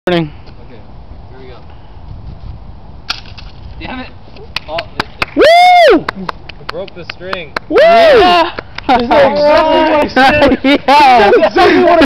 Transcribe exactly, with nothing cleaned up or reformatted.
Okay, here we go. Damn it! Oh, it, it, Woo! it broke the string. Woo! Yeah! Is that exactly what I said? Yeah! That's exactly what I